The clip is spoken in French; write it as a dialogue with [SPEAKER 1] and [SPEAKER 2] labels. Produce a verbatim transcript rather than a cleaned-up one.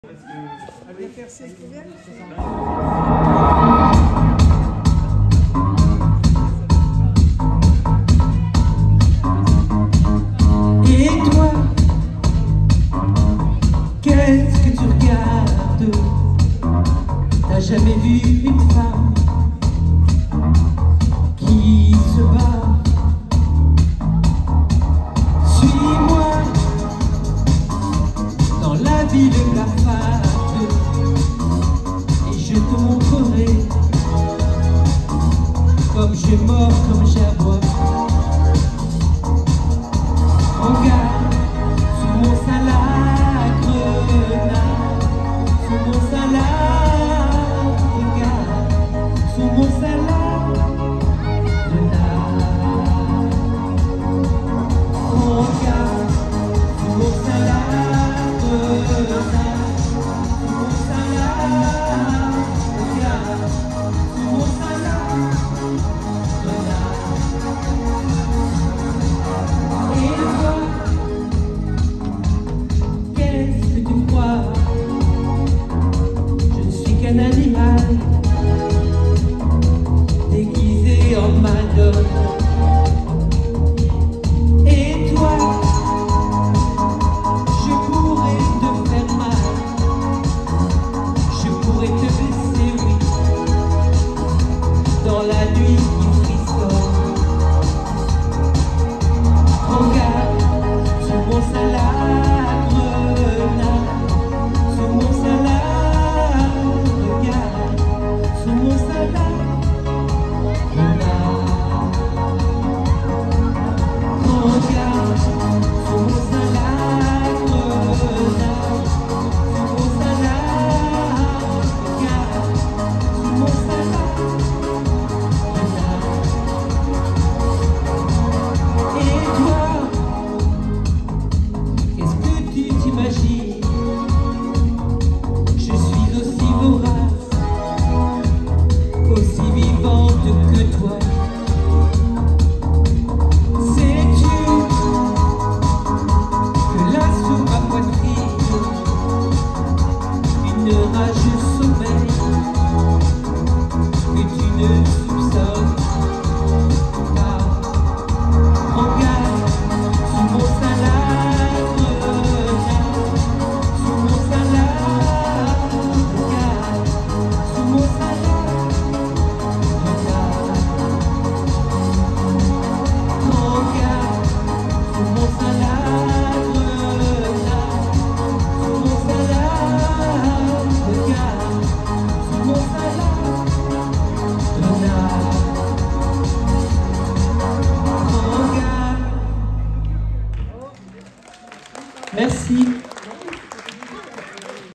[SPEAKER 1] Elle vient faire ses couverts.
[SPEAKER 2] Et toi, qu'est-ce que tu regardes? T'as jamais vu une femme qui se bat? Suis-moi dans la ville blafarde et je te montrerai comme j'ai mort, comme j'aboie. Regarde, sous mon sein la grenade, sous mon sein la, regarde, sous mon sein la grenade. Regarde, sous mon sein la grenade, sous mon sein la, regarde, sous mon sein la grenade. Et toi, qu'est-ce que tu crois? Je ne suis qu'un animal déguisé en madone. Et toi, je pourrais te faire mal, je pourrais te blesser, oui, dans la nuit qui frissonne. Regarde, sous mon sein la grenade, sous mon sein la, regarde, sous mon sein la grenade. Regarde, sous mon sein la grenade, sous mon sein la, regarde, sous mon sein la grenade. Et toi, qu'est-ce que tu t'imagines? Je suis aussi vorace, aussi vivante que toi. Sais-tu que là sous ma poitrine, une rage sommeille que tu ne soupçonnes pas? Regarde, sous mon sein la grenade, sous mon sein la, regarde, sous mon sein la grenade. Regarde, sous mon sein la grenade, sous mon sein la, regarde, sous mon sein la grenade. Regarde. Merci.